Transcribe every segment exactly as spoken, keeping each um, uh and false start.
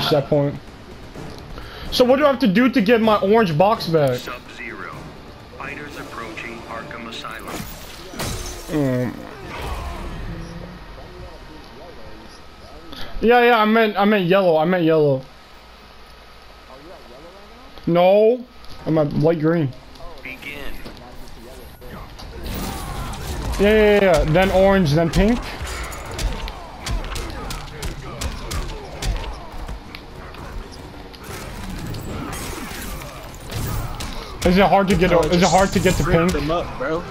reached that point. So what do I have to do to get my orange box back? Sub-Zero. Fighters approaching Arkham Asylum. Um. Yeah, yeah, I meant, I meant yellow. I meant yellow. No, I'm at light green. Begin. Yeah, yeah, yeah. Then orange, then pink. Is it hard to get? Oh, Is it hard to get to pink? Them up, bro.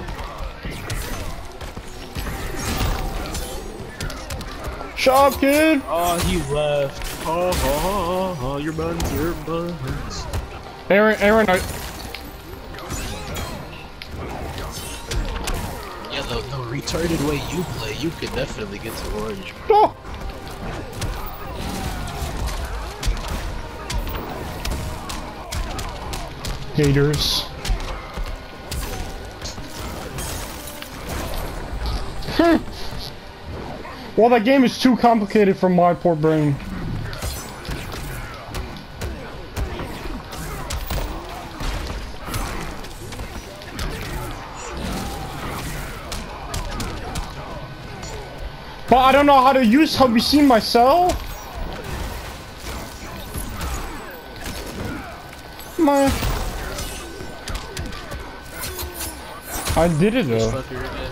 Shut up, kid. Oh, he left. Oh, oh, oh, oh, your buns, your buns. Aaron, Aaron, I. Yeah, the, the retarded way you play, you could definitely get to orange. Oh. Haters. Hmm. Well, that game is too complicated for my poor brain. But I don't know how to use Have you seen myself? My. I did it though.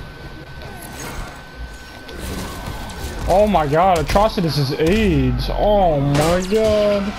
Oh my god, Atrocitus is AIDS. Oh my god.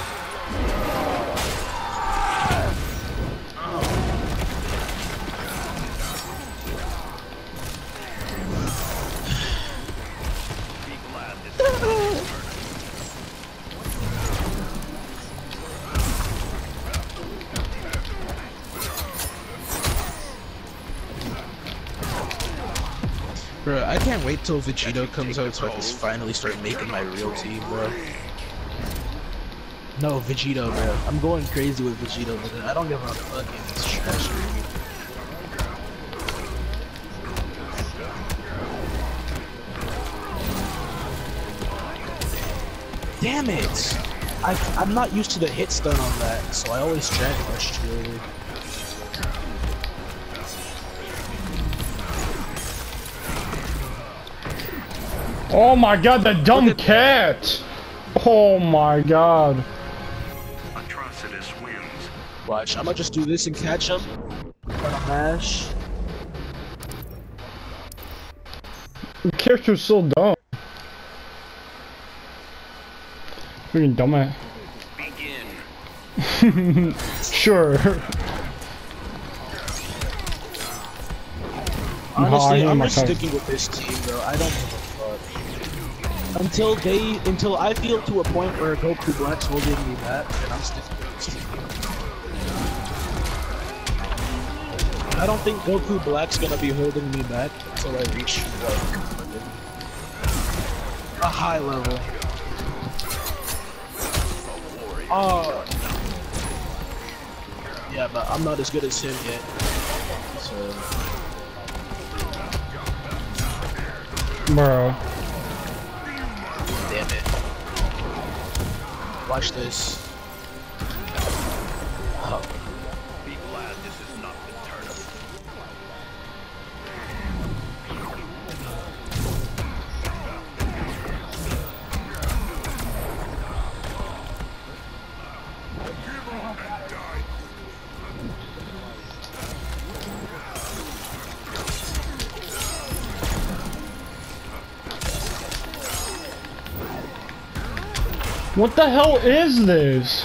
Bro, I can't wait till Vegito comes out so I can finally start making my real team, bro. No, Vegito, bro. I'm going crazy with Vegito, but I don't give a fuck if it's trash or anything. Damn it! I, I'm not used to the hit stun on that, so I always drag rush too early. Oh my god, that dumb cat! Oh my god. Atrocitus wins. Watch, I'm gonna just do this and catch him. Mash. The character's so dumb. Freaking dumbass. Begin. Sure. Honestly, No, I I'm hate just my sticking with this team, bro. I don't give a fuck. Until they, until I feel to a point where Goku Black's holding me back, then I'm sticking with this team. I don't think Goku Black's gonna be holding me back until I reach like a high level. Oh. Yeah, but I'm not as good as him yet. So. Bro. Damn it. Watch this. Oh. Be glad this is not the turnip. What the hell is this?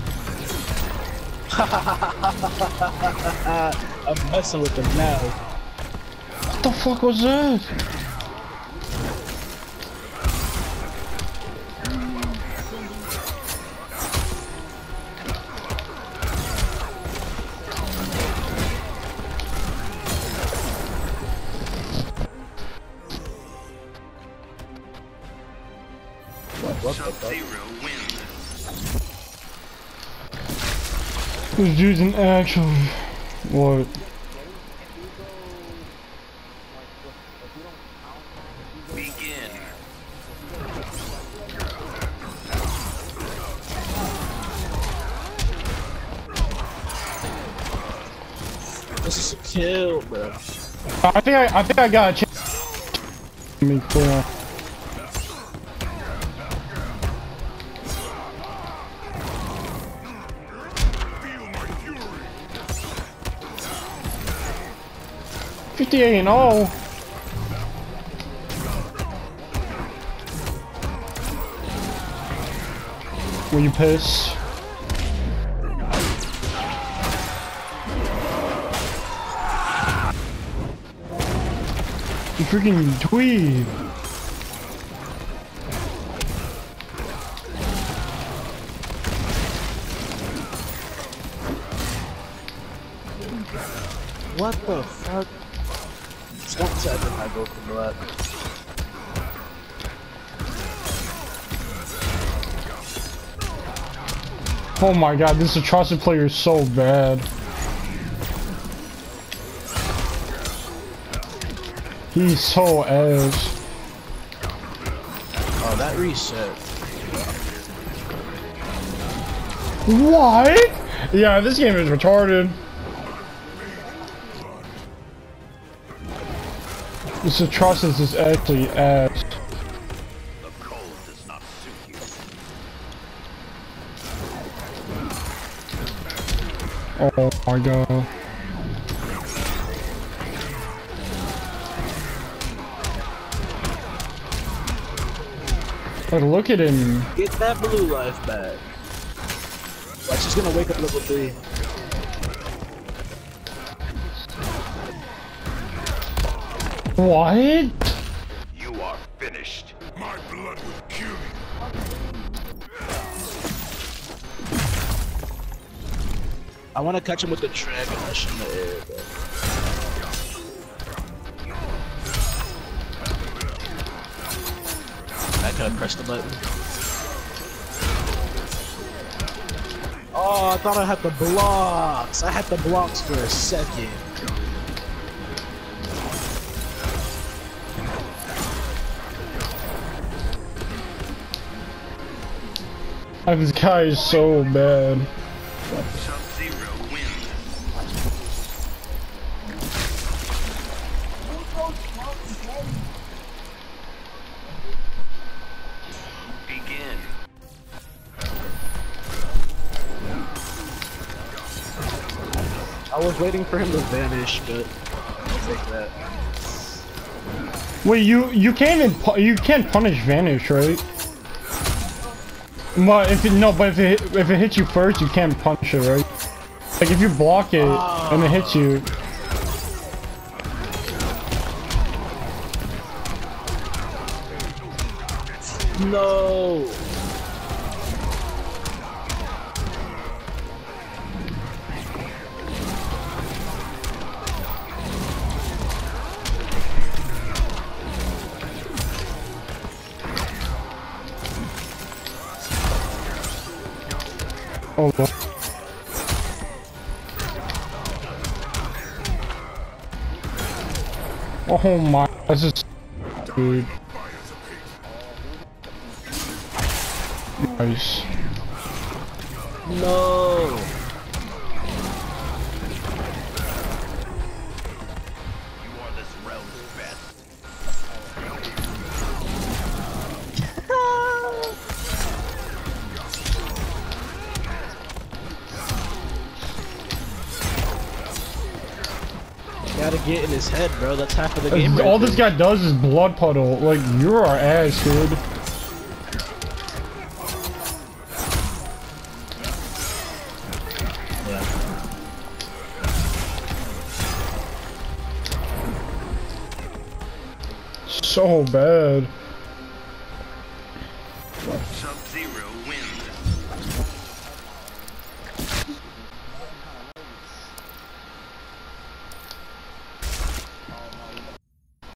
I'm messing with them now. What the fuck was that? What the fuck? Sub-Zero wins. This dude's an actual. What? Begin. This is a kill, bro. I think I, I think I got a chance. Let me clear. fifty-eight and oh. Were you pissed? You freaking dweeb. What the fuck? Just one second, I go from that. Oh my god, this Atrocity player is so bad. He's so ass. Oh, that reset. What? Yeah, this game is retarded. This Atrocity is actually ass. The cold does not suit you. Oh my god. But look at him. Get that blue life back. Watch, he's gonna wake up level three. What? You are finished. My blood will kill you. I want to catch him with the dragon. I shouldn't have aired, bro. I could have pressed the button. Oh, I thought I had the blocks. I had the blocks for a second. This guy is so bad. Sub-Zero wins. Begin. I was waiting for him to vanish, but I'll take that. Wait, you you can't even pu you can't punish vanish, right? But if it, no, but if it if it hits you first, you can't punch it, right? Like if you block it oh. and it hits you. No. Oh, well. Oh my, this is dude. Nice. No. You are this realm's best. Gotta get in his head, bro. That's half of the game. All right this there. guy does is blood puddle. Like, you're our ass, dude. Yeah. So bad. Sub-Zero wins.